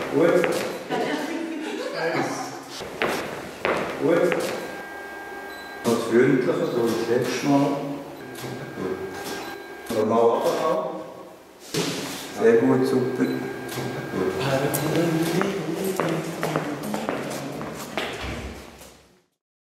Gut. Gut. Noch freundlicher, so wie das letzte Mal. Normal runterhauen. Sehr gut, super.